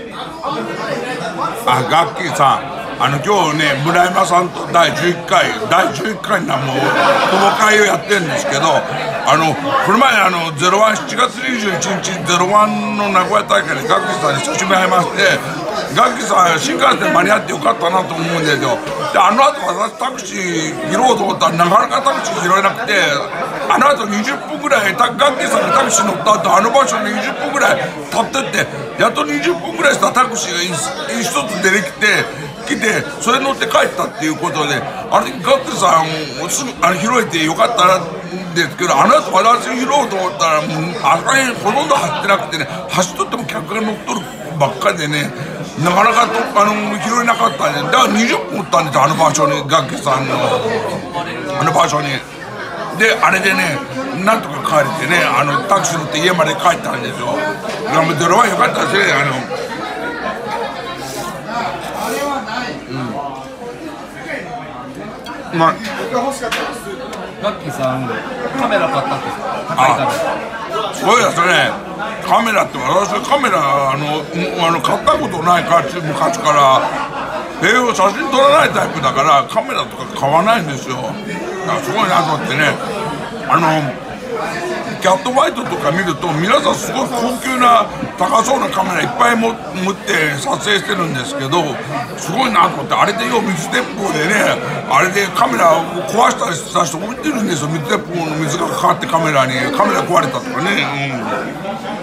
あ、ガッキーさん。今日ね、村山さんと第11回な、もう、友会をやってるんですけど、この前、7月21日、01の名古屋大会でガッキーさんに久しぶりに会いまして、ガッキーさん、新幹線間に合ってよかったなと思うんですよ。で、後私タクシー拾おうと思ったら、なかなかタクシー拾えなくて、後20分ぐらい、ガッキーさんがタクシー乗った後、場所に20分ぐらい立ってって、やっと20分ぐらいしたタクシーが一つ出てきて、それ乗って帰ったっていうことで、ガッキーさんをすぐ拾えてよかったんですけど、私拾おうと思ったら、もうあそこにほとんど走ってなくてね、走っとっても客が乗っとるばっかりでね、なかなか拾えなかったんで、だから20分おったんですよ、場所に、ガッキーさんの場所に。で、あれでね、なんとか帰れてね、タクシー乗って家まで帰ったんですよ。ゼロワンよかったですね、まあ、 ガッキーさん、カメラ買ったんですか？高いカメラ。 そうですね、カメラって私カメラ買ったことないから昔から写真撮らないタイプだからカメラとか買わないんですよ。だからすごいなと思ってね、キャットファイトとか見ると皆さんすごい高級な高そうなカメラいっぱい持って撮影してるんですけど、すごいなと思って、あれでよ水鉄砲でね、あれでカメラを壊したりした人置いてるんですよ。水鉄砲の水がかかってカメラ壊れたとかね。